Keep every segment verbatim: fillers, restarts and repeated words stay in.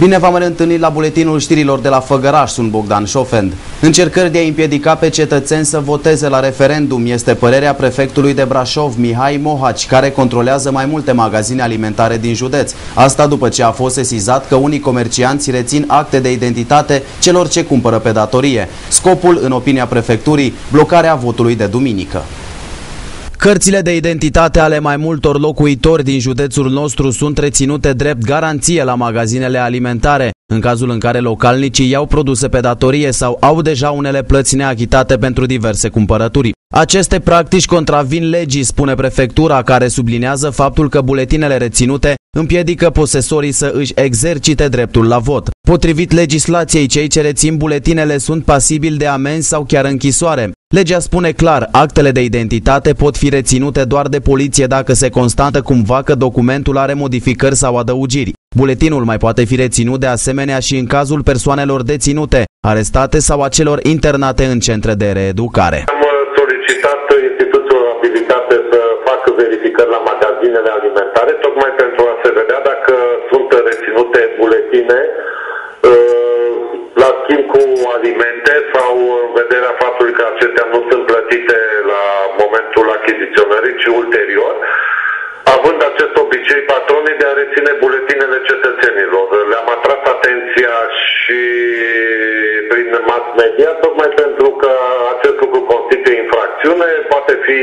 Bine v-am reîntâlnit la buletinul știrilor de la Făgăraș, sunt Bogdan Șofend. Încercări de a împiedica pe cetățeni să voteze la referendum este părerea prefectului de Brașov, Mihai Mohaci, care controlează mai multe magazine alimentare din județ. Asta după ce a fost sesizat că unii comercianți rețin acte de identitate celor ce cumpără pe datorie. Scopul, în opinia prefecturii, blocarea votului de duminică. Cărțile de identitate ale mai multor locuitori din județul nostru sunt reținute drept garanție la magazinele alimentare, în cazul în care localnicii iau produse pe datorie sau au deja unele plăți neachitate pentru diverse cumpărături. Aceste practici contravin legii, spune prefectura, care sublinează faptul că buletinele reținute împiedică posesorii să își exercite dreptul la vot. Potrivit legislației, cei ce rețin buletinele sunt pasibili de amenzi sau chiar închisoare. Legea spune clar, actele de identitate pot fi reținute doar de poliție dacă se constată cumva că documentul are modificări sau adăugiri. Buletinul mai poate fi reținut de asemenea și în cazul persoanelor deținute, arestate sau a celor internate în centre de reeducare. Am solicitat instituțiilor abilitate să facă verificări la magazinele alimentare, tocmai pentru a se vedea dacă sunt reținute buletine la schimb cu alimente sau în vederea faptului că acestea nu sunt plătite la momentul achiziționării, ci ulterior, având acest obicei patronii de a reține buletinele cetățenilor. Le-am atras atenția și prin mass media, tocmai pentru că acest lucru constituie infracțiune, poate fi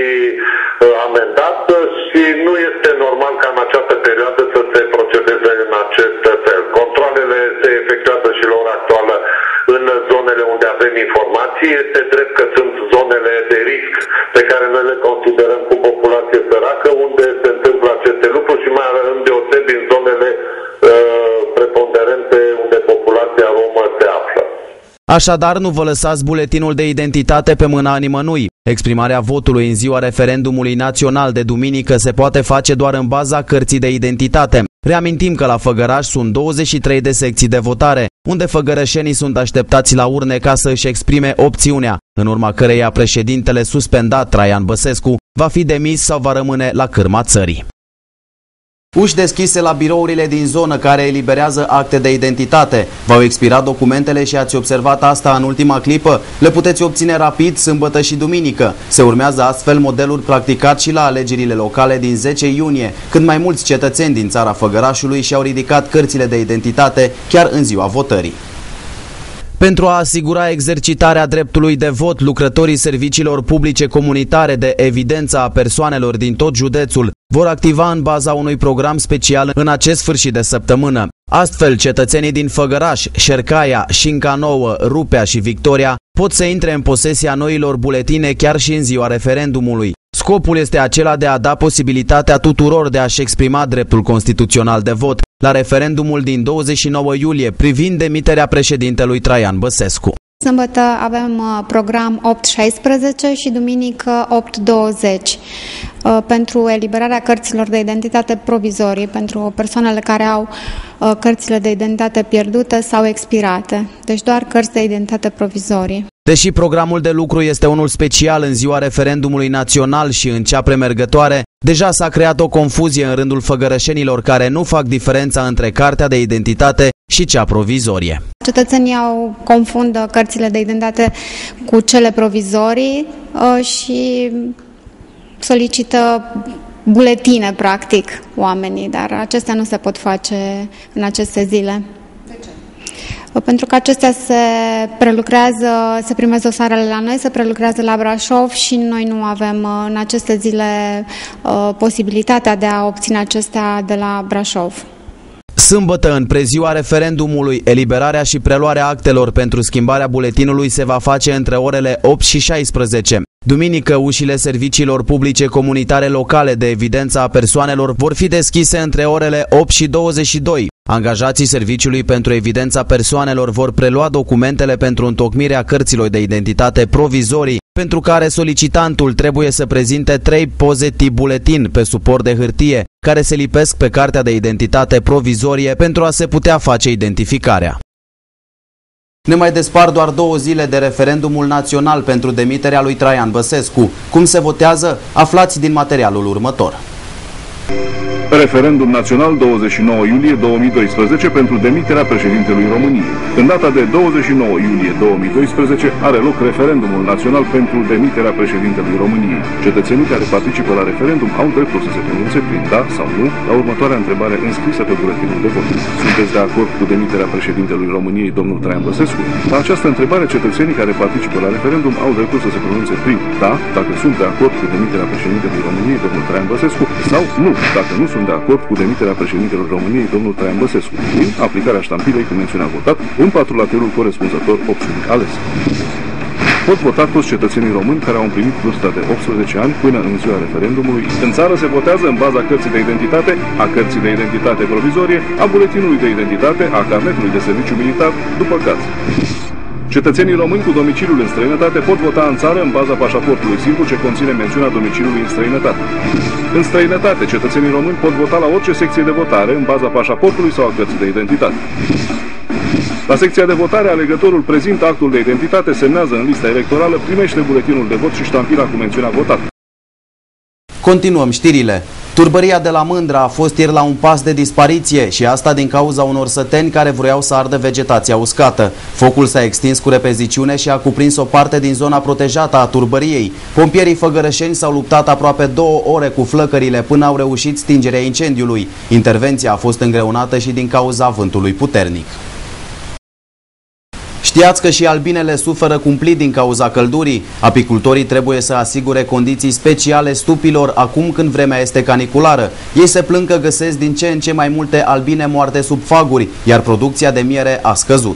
amendat și nu este normal ca în această perioadă să se procedeze în acest fel. Controalele se efectuează și la ora actuală în zonele unde avem informații. Este drept că sunt zonele de risc pe care noi le considerăm cu populație săracă, unde se întâmplă aceste lucruri și mai îndeosebi în zonele uh, preponderente unde populația romă se află. Așadar, nu vă lăsați buletinul de identitate pe mâna nimănui. Exprimarea votului în ziua referendumului național de duminică se poate face doar în baza cărții de identitate. Reamintim că la Făgăraș sunt douăzeci și trei de secții de votare, unde făgărășenii sunt așteptați la urne ca să își exprime opțiunea, în urma căreia președintele suspendat Traian Băsescu va fi demis sau va rămâne la cârma țării. Uși deschise la birourile din zonă care eliberează acte de identitate. V-au expirat documentele și ați observat asta în ultima clipă? Le puteți obține rapid sâmbătă și duminică. Se urmează astfel modelul practicat și la alegerile locale din zece iunie, când mai mulți cetățeni din țara Făgărașului și-au ridicat cărțile de identitate chiar în ziua votării. Pentru a asigura exercitarea dreptului de vot, lucrătorii serviciilor publice comunitare de evidență a persoanelor din tot județul vor activa în baza unui program special în acest sfârșit de săptămână. Astfel, cetățenii din Făgăraș, Șercaia, Șinca Nouă, Rupea și Victoria pot să intre în posesia noilor buletine chiar și în ziua referendumului. Scopul este acela de a da posibilitatea tuturor de a-și exprima dreptul constituțional de vot la referendumul din douăzeci și nouă iulie privind demiterea președintelui Traian Băsescu. Sâmbătă avem program opt șaisprezece și duminică opt douăzeci pentru eliberarea cărților de identitate provizorii pentru persoanele care au cărțile de identitate pierdute sau expirate. Deci doar cărți de identitate provizorii. Deși programul de lucru este unul special în ziua referendumului național și în cea premergătoare, deja s-a creat o confuzie în rândul făgărășenilor care nu fac diferența între cartea de identitate și cea provizorie. Cetățenii au confundă cărțile de identitate cu cele provizorii și solicită buletine, practic, oamenii, dar acestea nu se pot face în aceste zile. De ce? Pentru că acestea se prelucrează, se primesc dosarele la noi, se prelucrează la Brașov și noi nu avem în aceste zile posibilitatea de a obține acestea de la Brașov. Sâmbătă, în preziua referendumului, eliberarea și preluarea actelor pentru schimbarea buletinului se va face între orele opt și șaisprezece. Duminică, ușile serviciilor publice comunitare locale de evidență a persoanelor vor fi deschise între orele opt și douăzeci și doi. Angajații Serviciului pentru Evidența Persoanelor vor prelua documentele pentru întocmirea cărților de identitate provizorii, pentru care solicitantul trebuie să prezinte trei poze tip buletin pe suport de hârtie, care se lipesc pe cartea de identitate provizorie pentru a se putea face identificarea. Ne mai despart doar două zile de referendumul național pentru demiterea lui Traian Băsescu. Cum se votează? Aflați din materialul următor. Referendum național douăzeci și nouă iulie două mii doisprezece pentru demiterea președintelui României. În data de douăzeci și nouă iulie două mii doisprezece are loc referendumul național pentru demiterea președintelui României. Cetățenii care participă la referendum au dreptul să se pronunțe prin da sau nu la următoarea întrebare înscrisă pe buletinul de vot. Sunteți de acord cu demiterea președintelui României, domnul Traian Băsescu? La această întrebare, cetățenii care participă la referendum au dreptul să se pronunțe prin da, dacă sunt de acord cu demiterea președintelui României, domnul Traian Băsescu, sau nu, dacă nu sunt de acord cu demiterea președintelui României, domnul Traian Băsescu, prin aplicarea ștampilei cu mențiunea votat în patrulaterul corespunzător opțiunii ales. Pot vota toți cetățenii români care au împlinit vârsta de optsprezece ani până în ziua referendumului. În țară se votează în baza cărții de identitate, a cărții de identitate provizorie, a buletinului de identitate, a carnetului de serviciu militar, după caz. Cetățenii români cu domiciliul în străinătate pot vota în țară în baza pașaportului simplu ce conține mențiunea domiciliului în străinătate. În străinătate, cetățenii români pot vota la orice secție de votare în baza pașaportului sau a cărții de identitate. La secția de votare, alegătorul prezintă actul de identitate, semnează în lista electorală, primește buletinul de vot și ștampila cu mențiunea votat. Continuăm știrile. Turbăria de la Mândra a fost ieri la un pas de dispariție și asta din cauza unor săteni care vroiau să ardă vegetația uscată. Focul s-a extins cu repeziciune și a cuprins o parte din zona protejată a turbăriei. Pompierii făgărășeni s-au luptat aproape două ore cu flăcările până au reușit stingerea incendiului. Intervenția a fost îngreunată și din cauza vântului puternic. Știați că și albinele suferă cumplit din cauza căldurii? Apicultorii trebuie să asigure condiții speciale stupilor acum când vremea este caniculară. Ei se plâng că găsesc din ce în ce mai multe albine moarte sub faguri, iar producția de miere a scăzut.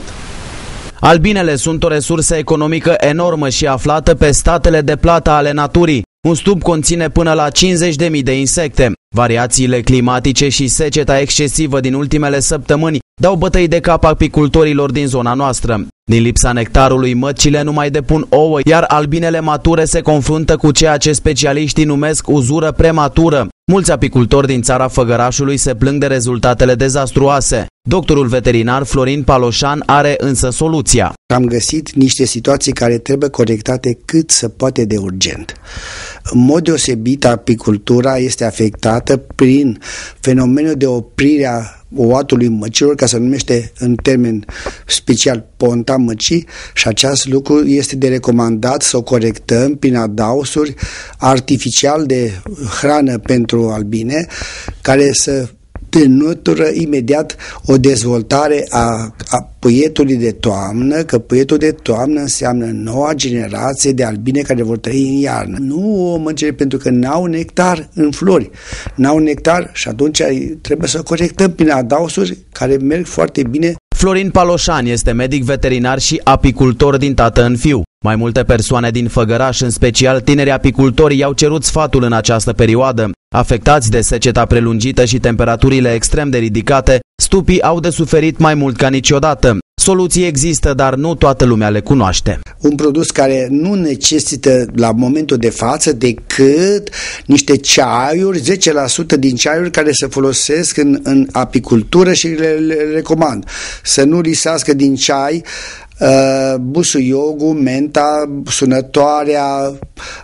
Albinele sunt o resursă economică enormă și aflată pe statele de plată ale naturii. Un stup conține până la cincizeci de mii de insecte. Variațiile climatice și seceta excesivă din ultimele săptămâni dau bătăi de cap apicultorilor din zona noastră. Din lipsa nectarului, măcile nu mai depun ouă, iar albinele mature se confruntă cu ceea ce specialiștii numesc uzură prematură. Mulți apicultori din țara Făgărașului se plâng de rezultatele dezastruoase. Doctorul veterinar Florin Paloșan are însă soluția. Am găsit niște situații care trebuie corectate cât se poate de urgent. În mod deosebit, apicultura este afectată prin fenomenul de oprire a oatului măcilor, ca să numește în termen special ponta măcii, și acest lucru este de recomandat să o corectăm prin adausuri artificial de hrană pentru albine, care să denătură imediat o dezvoltare a, a puietului de toamnă, că puietul de toamnă înseamnă noua generație de albine care vor trăi în iarnă. Nu o mâncere, pentru că n-au nectar în flori, n-au nectar și atunci trebuie să corectăm prin adausuri care merg foarte bine. Florin Paloșan este medic veterinar și apicultor din tată în fiu. Mai multe persoane din Făgăraș, în special tineri apicultori, i-au cerut sfatul în această perioadă. Afectați de seceta prelungită și temperaturile extrem de ridicate, stupii au de suferit mai mult ca niciodată. Soluții există, dar nu toată lumea le cunoaște. Un produs care nu necesită la momentul de față decât niște ceaiuri, zece la sută din ceaiuri care se folosesc în, în apicultură și le, le recomand. Să nu risească din ceai Uh, busuiogul, menta, sunătoarea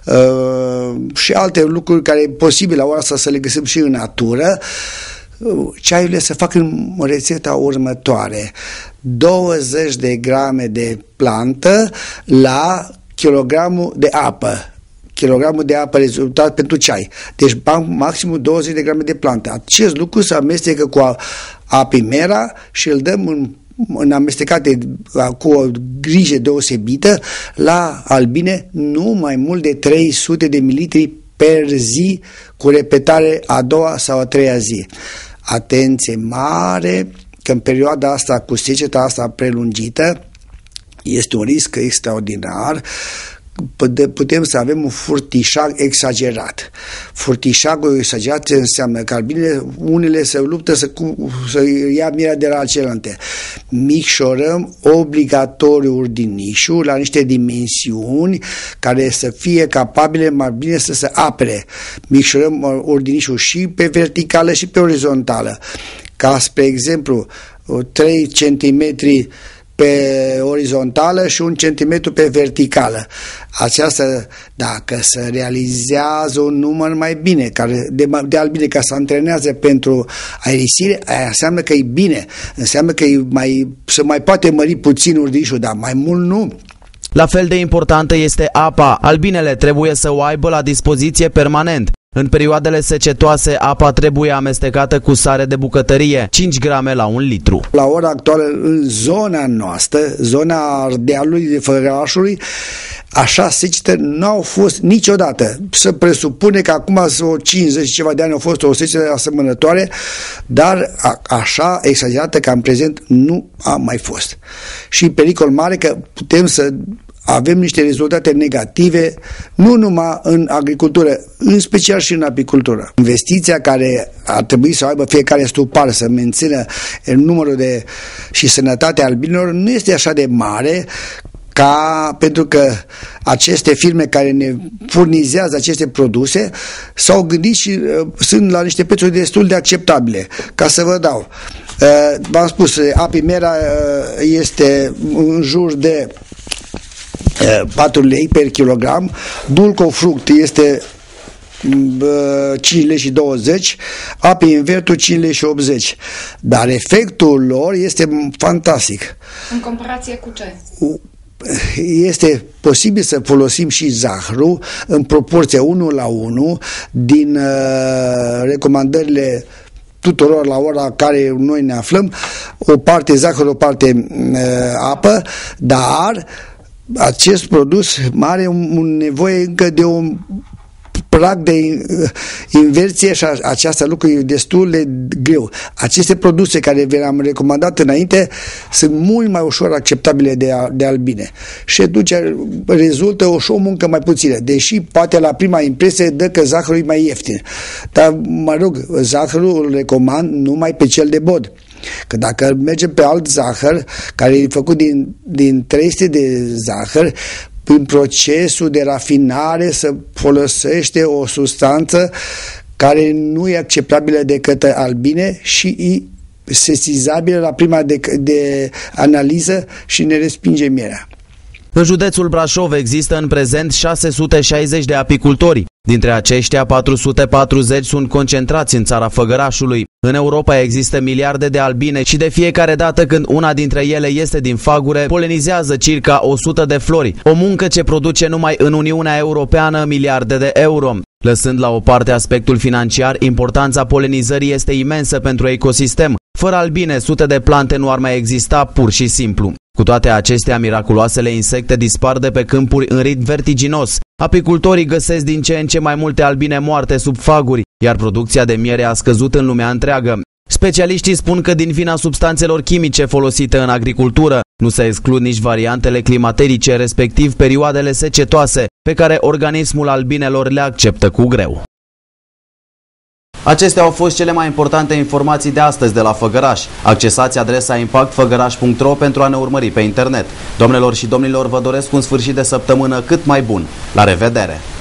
uh, și alte lucruri care e posibil la ora asta să le găsim și în natură. Uh, ceaiurile se fac în rețeta următoare: douăzeci de grame de plantă la kilogramul de apă. Kilogramul de apă rezultat pentru ceai. Deci maximum douăzeci de grame de plantă. Acest lucru se amestecă cu apimera și îl dăm în în amestecate cu o grijă deosebită la albine, nu mai mult de trei sute de mililitri per zi, cu repetare a doua sau a treia zi. Atenție mare, că în perioada asta, cu seceta asta prelungită, este un risc extraordinar. Putem să avem un furtișag exagerat. Furtișagul exagerat înseamnă că albinele, unele se luptă să, să ia mierea de la celelalte. Micșorăm obligatoriu urdinișul la niște dimensiuni care să fie capabile mai bine să se apere. Micșorăm urdinișul și pe verticală și pe orizontală. Ca, spre exemplu, trei centimetri pe orizontală și un centimetru pe verticală. Aceasta, dacă se realizează un număr mai bine, care, de, de albine, ca să antrenează pentru aerisire, aia înseamnă că e bine, înseamnă că e mai, se mai poate mări puțin urdișul, dar mai mult nu. La fel de importantă este apa. Albinele trebuie să o aibă la dispoziție permanent. În perioadele secetoase, apa trebuie amestecată cu sare de bucătărie, cinci grame la un litru. La ora actuală, în zona noastră, zona Ardealului, de Făgărașului, așa secetă nu au fost niciodată. Se presupune că acum o cincizeci și ceva de ani au fost o secetă asemănătoare, dar a, așa exagerată ca în prezent nu a mai fost. Și pericol mare că putem să avem niște rezultate negative, nu numai în agricultură, în special și în apicultură. Investiția care ar trebui să aibă fiecare stupar să mențină numărul de și sănătatea albinelor nu este așa de mare, ca pentru că aceste firme care ne furnizează aceste produse s-au gândit și uh, sunt la niște prețuri destul de acceptabile. Ca să vă dau, uh, v-am spus, Apimera uh, este în jur de patru lei per kilogram, Dulcofruct este cinci lei și douăzeci, Api Invertul cinci lei și optzeci, dar efectul lor este fantastic. În comparație cu ce? Este posibil să folosim și zahăru în proporție unu la unu din uh, recomandările tuturor la ora care noi ne aflăm, o parte zahăr, o parte uh, apă, dar acest produs are un, un nevoie încă de un prag de inversie și aceasta lucru e destul de greu. Aceste produse care vi-am recomandat înainte sunt mult mai ușor acceptabile de, de albine și atunci rezultă o, o muncă mai puțină, deși poate la prima impresie dă că zahărul e mai ieftin. Dar mă rog, zahărul îl recomand numai pe cel de bod. Că dacă mergem pe alt zahăr, care e făcut din, din trei sute de zahăr, în procesul de rafinare se folosește o substanță care nu e acceptabilă de către albine și e sesizabilă la prima de, de analiză și ne respinge mierea. În județul Brașov există în prezent șase sute șaizeci de apicultori. Dintre aceștia, patru sute patruzeci sunt concentrați în țara Făgărașului. În Europa există miliarde de albine și de fiecare dată când una dintre ele este din fagure, polenizează circa o sută de flori. O muncă ce produce numai în Uniunea Europeană miliarde de euro. Lăsând la o parte aspectul financiar, importanța polenizării este imensă pentru ecosistem. Fără albine, sute de plante nu ar mai exista pur și simplu. Cu toate acestea, miraculoasele insecte dispar de pe câmpuri în ritm vertiginos. Apicultorii găsesc din ce în ce mai multe albine moarte sub faguri, iar producția de miere a scăzut în lumea întreagă. Specialiștii spun că din vina substanțelor chimice folosite în agricultură nu se exclud nici variantele climaterice, respectiv perioadele secetoase, pe care organismul albinelor le acceptă cu greu. Acestea au fost cele mai importante informații de astăzi de la Făgăraș. Accesați adresa impact făgăraș punct ro pentru a ne urmări pe internet. Domnilor și domnilor, vă doresc un sfârșit de săptămână cât mai bun. La revedere!